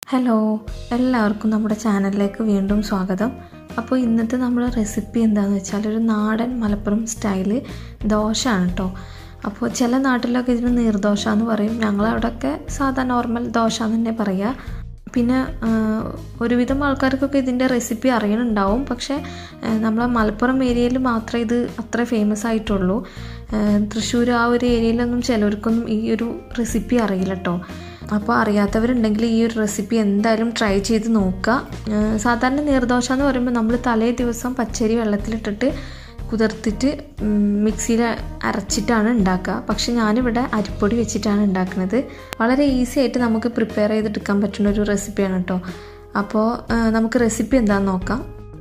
Hello, എല്ലാവർക്കും നമ്മുടെ ചാനലിലേക്ക് വീണ്ടും സ്വാഗതം. അപ്പോൾ ഇന്നത്തെ നമ്മുടെ റെസിപ്പി എന്താണെന്ന് വെച്ചാൽ ഒരു നാടൻ മലപ്പുറം സ്റ്റൈല് ദോശയാണ് കേട്ടോ. അപ്പോൾ ചില നാട്ടിലൊക്കെ ഇതിന് നീർദോശ എന്ന് പറയും, ഞങ്ങളവിടെയൊക്കെ സാധാ നോർമൽ ദോശ എന്ന് തന്നെ പറയുക. പിന്നെ ഒരുവിധം ആൾക്കാർക്കൊക്കെ ഇതിൻ്റെ റെസിപ്പി അറിയണുണ്ടാവും, പക്ഷേ നമ്മളെ മലപ്പുറം ഏരിയയിൽ മാത്രമേ ഇത് അത്ര ഫേമസ് ആയിട്ടുള്ളൂ. തൃശ്ശൂർ ആ ഒരു ഏരിയയിലൊന്നും ചിലവർക്കൊന്നും ഈ ഒരു റെസിപ്പി അറിയില്ല കേട്ടോ. അപ്പോൾ അറിയാത്തവരുണ്ടെങ്കിൽ ഈ ഒരു റെസിപ്പി എന്തായാലും ട്രൈ ചെയ്ത് നോക്കുക. സാധാരണ നീർദോശ എന്ന് പറയുമ്പോൾ നമ്മൾ തലേ ദിവസം പച്ചരി വെള്ളത്തിലിട്ടിട്ട് കുതിർത്തിട്ട് മിക്സിയിൽ അരച്ചിട്ടാണ് ഉണ്ടാക്കുക. പക്ഷെ ഞാനിവിടെ അരിപ്പൊടി വെച്ചിട്ടാണ് ഉണ്ടാക്കുന്നത്. വളരെ ഈസി ആയിട്ട് നമുക്ക് പ്രിപ്പയർ ചെയ്തെടുക്കാൻ പറ്റുന്ന ഒരു റെസിപ്പിയാണ് കേട്ടോ. അപ്പോൾ നമുക്ക് റെസിപ്പി എന്താണെന്ന് നോക്കാം.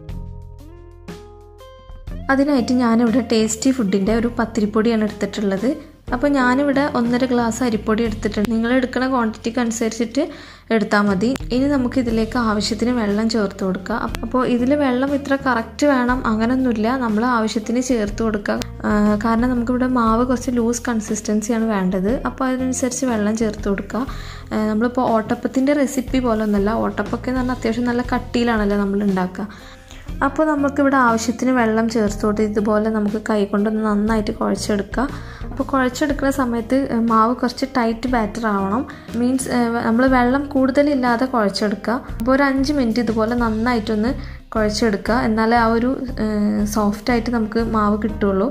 അതിനായിട്ട് ഞാനിവിടെ ടേസ്റ്റി ഫുഡിൻ്റെ ഒരു പത്തിരിപ്പൊടിയാണ് എടുത്തിട്ടുള്ളത്. അപ്പോൾ ഞാനിവിടെ 1.5 ഗ്ലാസ് അരിപ്പൊടി എടുത്തിട്ടുണ്ട്. നിങ്ങൾ എടുക്കുന്ന ക്വാണ്ടിറ്റിക്ക് അനുസരിച്ചിട്ട് എടുത്താൽ മതി. ഇനി നമുക്ക് ഇതിലേക്ക് ആവശ്യത്തിന് വെള്ളം ചേർത്ത് കൊടുക്കുക. അപ്പോൾ ഇതിൽ വെള്ളം ഇത്ര കറക്റ്റ് വേണം അങ്ങനെയൊന്നുമില്ല, നമ്മൾ ആവശ്യത്തിന് ചേർത്ത് കൊടുക്കുക. കാരണം നമുക്കിവിടെ മാവ് കുറച്ച് ലൂസ് കൺസിസ്റ്റൻസിയാണ് വേണ്ടത്. അപ്പോൾ അതിനനുസരിച്ച് വെള്ളം ചേർത്ത് കൊടുക്കുക. നമ്മളിപ്പോൾ ഓട്ടപ്പത്തിൻ്റെ റെസിപ്പി പോലെ ഒന്നുമല്ല. ഓട്ടപ്പൊക്കെ എന്ന് പറഞ്ഞാൽ അത്യാവശ്യം നല്ല കട്ടിയിലാണല്ലോ നമ്മൾ ഉണ്ടാക്കുക. അപ്പോൾ നമുക്കിവിടെ ആവശ്യത്തിന് വെള്ളം ചേർത്തോട്ട് ഇതുപോലെ നമുക്ക് കൈ കൊണ്ടൊന്ന് നന്നായിട്ട് കുഴച്ചെടുക്കുക. അപ്പോൾ കുഴച്ചെടുക്കുന്ന സമയത്ത് മാവ് കുറച്ച് ടൈറ്റ് ബാറ്റർ ആവണം. മീൻസ് നമ്മൾ വെള്ളം കൂടുതലില്ലാതെ കുഴച്ചെടുക്കുക. അപ്പോൾ ഒരു 5 മിനിറ്റ് ഇതുപോലെ നന്നായിട്ടൊന്ന് കുഴച്ചെടുക്കുക. എന്നാലേ ആ ഒരു സോഫ്റ്റായിട്ട് നമുക്ക് മാവ് കിട്ടുള്ളൂ.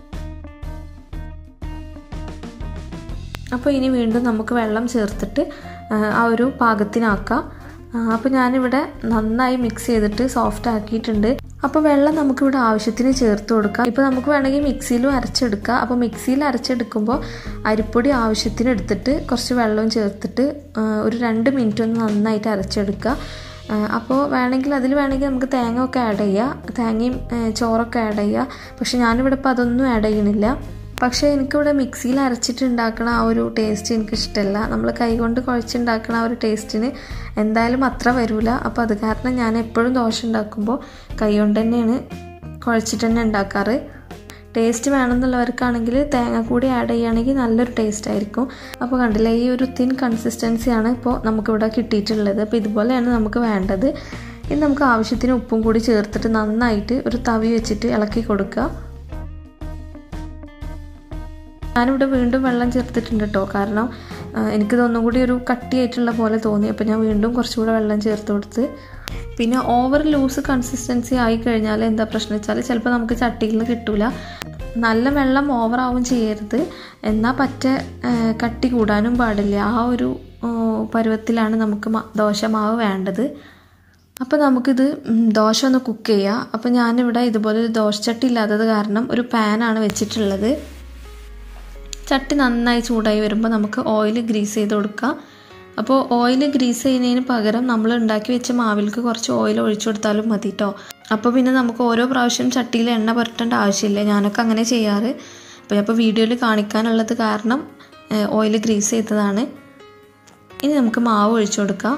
അപ്പോൾ ഇനി വീണ്ടും നമുക്ക് വെള്ളം ചേർത്തിട്ട് ആ ഒരു പാകത്തിനാക്കാം. അപ്പോൾ ഞാനിവിടെ നന്നായി മിക്സ് ചെയ്തിട്ട് സോഫ്റ്റ് ആക്കിയിട്ടുണ്ട്. അപ്പോൾ വെള്ളം നമുക്കിവിടെ ആവശ്യത്തിന് ചേർത്ത് കൊടുക്കാം. ഇപ്പോൾ നമുക്ക് വേണമെങ്കിൽ മിക്സിയിലും അരച്ചെടുക്കാം. അപ്പോൾ മിക്സിയിൽ അരച്ചെടുക്കുമ്പോൾ അരിപ്പൊടി ആവശ്യത്തിന് എടുത്തിട്ട് കുറച്ച് വെള്ളവും ചേർത്തിട്ട് ഒരു 2 മിനിറ്റ് ഒന്ന് നന്നായിട്ട് അരച്ചെടുക്കുക. അപ്പോൾ അതിൽ വേണമെങ്കിൽ നമുക്ക് തേങ്ങ ഒക്കെ ആഡ് ചെയ്യാം, തേങ്ങയും ചോറൊക്കെ ആഡ് ചെയ്യുക. പക്ഷെ ഞാനിവിടെ ഇപ്പോൾ അതൊന്നും ആഡ് ചെയ്യണില്ല. പക്ഷേ എനിക്കിവിടെ മിക്സിയിൽ അരച്ചിട്ട് ഉണ്ടാക്കുന്ന ആ ഒരു ടേസ്റ്റ് എനിക്കിഷ്ടമല്ല. നമ്മൾ കൈകൊണ്ട് കുഴച്ചുണ്ടാക്കുന്ന ആ ഒരു ടേസ്റ്റിന് എന്തായാലും അത്ര വരില്ല. അപ്പോൾ അത് കാരണം ഞാൻ എപ്പോഴും ദോശ ഉണ്ടാക്കുമ്പോൾ കൈ കൊണ്ട് തന്നെയാണ് കുഴച്ചിട്ട് തന്നെ ഉണ്ടാക്കാറ്. ടേസ്റ്റ് വേണമെന്നുള്ളവർക്കാണെങ്കിൽ തേങ്ങ കൂടി ആഡ് ചെയ്യുകയാണെങ്കിൽ നല്ലൊരു ടേസ്റ്റ് ആയിരിക്കും. അപ്പോൾ കണ്ടില്ലേ, ഈ ഒരു തിൻ കൺസിസ്റ്റൻസിയാണ് ഇപ്പോൾ നമുക്കിവിടെ കിട്ടിയിട്ടുള്ളത്. അപ്പോൾ ഇതുപോലെയാണ് നമുക്ക് വേണ്ടത്. ഇനി നമുക്ക് ആവശ്യത്തിന് ഉപ്പും കൂടി ചേർത്തിട്ട് നന്നായിട്ട് ഒരു തവി വെച്ചിട്ട് ഇളക്കി കൊടുക്കുക. ഞാനിവിടെ വീണ്ടും വെള്ളം ചേർത്തിട്ടുണ്ട് കേട്ടോ. കാരണം എനിക്കിതൊന്നും കൂടി ഒരു കട്ടിയായിട്ടുള്ള പോലെ തോന്നി. അപ്പോൾ ഞാൻ വീണ്ടും കുറച്ചുകൂടെ വെള്ളം ചേർത്ത് കൊടുത്ത്. പിന്നെ ഓവർ ലൂസ് കൺസിസ്റ്റൻസി ആയി കഴിഞ്ഞാൽ എന്താ പ്രശ്നം വെച്ചാൽ ചിലപ്പോൾ നമുക്ക് ചട്ടിയിൽ നിന്ന് കിട്ടില്ല. നല്ല വെള്ളം ഓവറാവും ചെയ്യരുത്, എന്നാൽ കട്ടി കൂടാനും പാടില്ല. ആ ഒരു പരുവത്തിലാണ് നമുക്ക് ദോശമാവ് വേണ്ടത്. അപ്പോൾ നമുക്കിത് ദോശ ഒന്ന് കുക്ക് ചെയ്യാം. അപ്പോൾ ഞാനിവിടെ ഇതുപോലെ ഒരു ദോശച്ചട്ടി ഇല്ലാത്തത് കാരണം ഒരു പാനാണ് വെച്ചിട്ടുള്ളത്. ചട്ടി നന്നായി ചൂടായി വരുമ്പോൾ നമുക്ക് ഓയിൽ ഗ്രീസ് ചെയ്ത് കൊടുക്കാം. അപ്പോൾ ഓയിൽ ഗ്രീസ് ചെയ്യുന്നതിന് പകരം നമ്മൾ ഉണ്ടാക്കി വെച്ച മാവിലേക്ക് കുറച്ച് ഓയിൽ ഒഴിച്ചു കൊടുത്താലും മതി കേട്ടോ. അപ്പോൾ പിന്നെ നമുക്ക് ഓരോ പ്രാവശ്യം ചട്ടിയിൽ എണ്ണ പുരട്ടേണ്ട ആവശ്യമില്ല. ഞാനൊക്കെ അങ്ങനെ ചെയ്യാറ്. അപ്പോൾ വീഡിയോയിൽ കാണിക്കാനുള്ളത് കാരണം ഓയിൽ ഗ്രീസ് ചെയ്തതാണ്. ഇനി നമുക്ക് മാവ് ഒഴിച്ചു കൊടുക്കാം.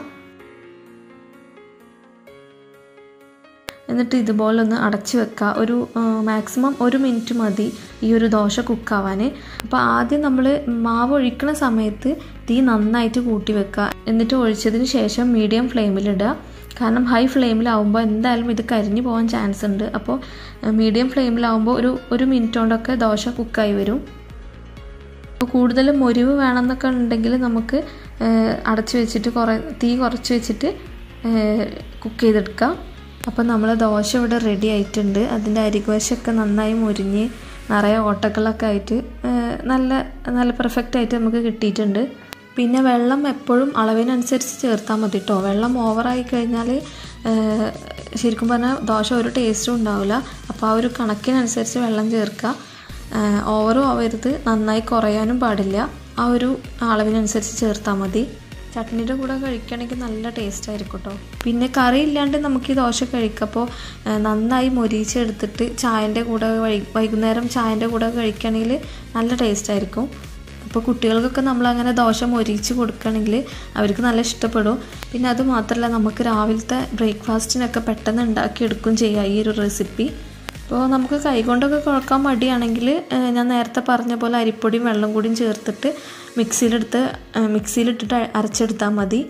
എന്നിട്ട് ഇതുപോലെ ഒന്ന് അടച്ചു വെക്കുക. ഒരു മാക്സിമം 1 മിനിറ്റ് മതി ഈ ഒരു ദോശ കുക്കാവാൻ. അപ്പോൾ ആദ്യം നമ്മൾ മാവ് ഒഴിക്കുന്ന സമയത്ത് തീ നന്നായിട്ട് കൂട്ടി വെക്കുക. എന്നിട്ട് ഒഴിച്ചതിന് ശേഷം മീഡിയം ഫ്ലെയിമിലിടുക. കാരണം ഹൈ ഫ്ലെയിമിലാവുമ്പോൾ എന്തായാലും ഇത് കരിഞ്ഞു പോകാൻ ചാൻസ് ഉണ്ട്. അപ്പോൾ മീഡിയം ഫ്ലെയിമിലാവുമ്പോൾ ഒരു മിനിറ്റ് കൊണ്ടൊക്കെ ദോശ കുക്കായി വരും. അപ്പോൾ കൂടുതൽ മൊരിവ് വേണമെന്നൊക്കെ ഉണ്ടെങ്കിൽ നമുക്ക് അടച്ചു വെച്ചിട്ട് തീ കുറച്ച് വെച്ചിട്ട് കുക്ക് ചെയ്തെടുക്കാം. അപ്പോൾ നമ്മൾ ദോശ ഇവിടെ റെഡി ആയിട്ടുണ്ട്. അതിൻ്റെ അരികുവശമൊക്കെ നന്നായി മുരിഞ്ഞ് നിറയെ ഓട്ടകളൊക്കെ ആയിട്ട് നല്ല പെർഫെക്റ്റ് ആയിട്ട് നമുക്ക് കിട്ടിയിട്ടുണ്ട്. പിന്നെ വെള്ളം എപ്പോഴും അളവിനനുസരിച്ച് ചേർത്താൽ മതി കേട്ടോ. വെള്ളം ഓവറായി കഴിഞ്ഞാൽ ശരിക്കും പറഞ്ഞാൽ ദോശ ഒരു ടേസ്റ്റും ഉണ്ടാവില്ല. അപ്പോൾ ആ ഒരു കണക്കിനനുസരിച്ച് വെള്ളം ചേർക്കുക. ഓവറും ആവരുത്, നന്നായി കുറയാനും പാടില്ല. ആ ഒരു അളവിനനുസരിച്ച് ചേർത്താൽ മതി. ചട്നിയുടെ കൂടെ കഴിക്കുകയാണെങ്കിൽ നല്ല ടേസ്റ്റ് ആയിരിക്കും കേട്ടോ. പിന്നെ കറി ഇല്ലാണ്ട് നമുക്ക് ഈ ദോശ കഴിക്കാം. അപ്പോൾ നന്നായി മൊരിച്ചെടുത്തിട്ട് വൈകുന്നേരം ചായൻ്റെ കൂടെ കഴിക്കുകയാണെങ്കിൽ നല്ല ടേസ്റ്റ് ആയിരിക്കും. അപ്പോൾ കുട്ടികൾക്കൊക്കെ നമ്മളങ്ങനെ ദോശ മൊരിച്ച് കൊടുക്കുകയാണെങ്കിൽ അവർക്ക് നല്ല ഇഷ്ടപ്പെടും. പിന്നെ അതുമാത്രമല്ല, നമുക്ക് രാവിലത്തെ ബ്രേക്ക്ഫാസ്റ്റിനൊക്കെ പെട്ടെന്ന് ഉണ്ടാക്കിയെടുക്കുകയും ചെയ്യാം ഈ ഒരു റെസിപ്പി. അപ്പോൾ നമുക്ക് കൈകൊണ്ടൊക്കെ കുഴക്കാൻ മടിയാണെങ്കിൽ ഞാൻ നേരത്തെ പറഞ്ഞ പോലെ അരിപ്പൊടിയും വെള്ളം കൂടിയും ചേർത്തിട്ട് മിക്സിയിലിട്ടിട്ട് അരച്ചെടുത്താൽ മതി.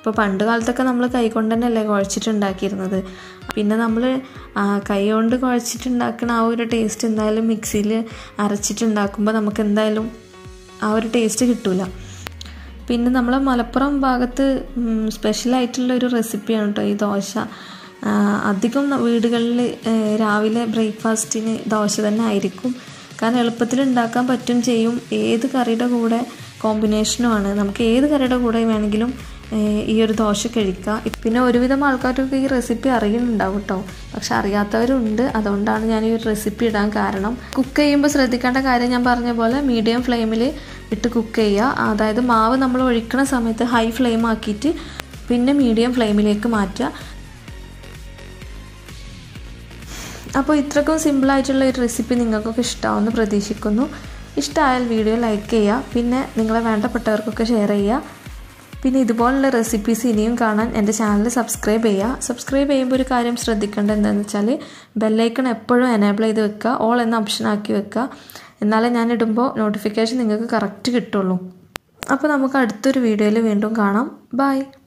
ഇപ്പോൾ പണ്ട് കാലത്തൊക്കെ നമ്മൾ കൈകൊണ്ട് തന്നെയല്ലേ കുഴച്ചിട്ടുണ്ടാക്കിയിരുന്നത്. പിന്നെ നമ്മൾ കൈ കൊണ്ട് കുഴച്ചിട്ടുണ്ടാക്കുന്ന ആ ഒരു ടേസ്റ്റ് എന്തായാലും മിക്സിയിൽ അരച്ചിട്ടുണ്ടാക്കുമ്പോൾ നമുക്ക് എന്തായാലും ആ ഒരു ടേസ്റ്റ് കിട്ടില്ല. പിന്നെ നമ്മളെ മലപ്പുറം ഭാഗത്ത് സ്പെഷ്യലായിട്ടുള്ളൊരു റെസിപ്പിയാണ് കേട്ടോ ഈ ദോശ. അധികം വീടുകളിൽ രാവിലെ ബ്രേക്ക്ഫാസ്റ്റിന് ദോശ തന്നെ ആയിരിക്കും. കാരണം എളുപ്പത്തിൽ ഉണ്ടാക്കാൻ പറ്റും ചെയ്യും. ഏത് കറിയുടെ കൂടെ കോമ്പിനേഷനുമാണ്. നമുക്ക് ഏത് കറിയുടെ കൂടെ വേണമെങ്കിലും ഈ ഒരു ദോശ കഴിക്കാം. പിന്നെ ഒരുവിധം ആൾക്കാർക്കൊക്കെ ഈ റെസിപ്പി അറിയുന്നുണ്ടാവും കേട്ടോ, പക്ഷെ അറിയാത്തവരുണ്ട്. അതുകൊണ്ടാണ് ഞാൻ ഈ ഒരു റെസിപ്പി ഇടാൻ കാരണം. കുക്ക് ചെയ്യുമ്പോൾ ശ്രദ്ധിക്കേണ്ട കാര്യം ഞാൻ പറഞ്ഞ പോലെ മീഡിയം ഫ്ലെയിമിൽ ഇട്ട് കുക്ക് ചെയ്യുക. അതായത് മാവ് നമ്മൾ ഒഴിക്കുന്ന സമയത്ത് ഹൈ ഫ്ലെയിം ആക്കിയിട്ട് പിന്നെ മീഡിയം ഫ്ലെയിമിലേക്ക് മാറ്റുക. അപ്പോൾ ഇത്രക്കും സിമ്പിളായിട്ടുള്ള ഒരു റെസിപ്പി നിങ്ങൾക്കൊക്കെ ഇഷ്ടമാവുമെന്ന് പ്രതീക്ഷിക്കുന്നു. ഇഷ്ടമായാൽ വീഡിയോ ലൈക്ക് ചെയ്യുക, പിന്നെ നിങ്ങളെ വേണ്ടപ്പെട്ടവർക്കൊക്കെ ഷെയർ ചെയ്യുക. പിന്നെ ഇതുപോലുള്ള റെസിപ്പീസ് ഇനിയും കാണാൻ എൻ്റെ ചാനൽ സബ്സ്ക്രൈബ് ചെയ്യുക. സബ്സ്ക്രൈബ് ചെയ്യുമ്പോൾ ഒരു കാര്യം ശ്രദ്ധിക്കേണ്ടത് എന്താണെന്ന് വെച്ചാൽ ബെല്ലൈക്കൺ എപ്പോഴും എനേബിൾ ചെയ്ത് വെക്കുക, ഓൾ എന്ന ഓപ്ഷൻ ആക്കി വെക്കുക. എന്നാലേ ഞാനിടുമ്പോൾ നോട്ടിഫിക്കേഷൻ നിങ്ങൾക്ക് കറക്റ്റ് കിട്ടുള്ളൂ. അപ്പോൾ നമുക്ക് അടുത്തൊരു വീഡിയോയിൽ വീണ്ടും കാണാം. ബൈ.